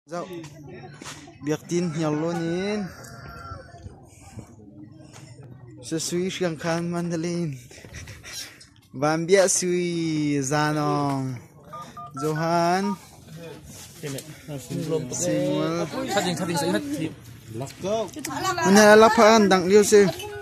Dạo việc tin nhiều luôn in sẽ suy sang khan mandalin van bia suy zanong Johan Simul 사진 사진 Mana lapan dang liu se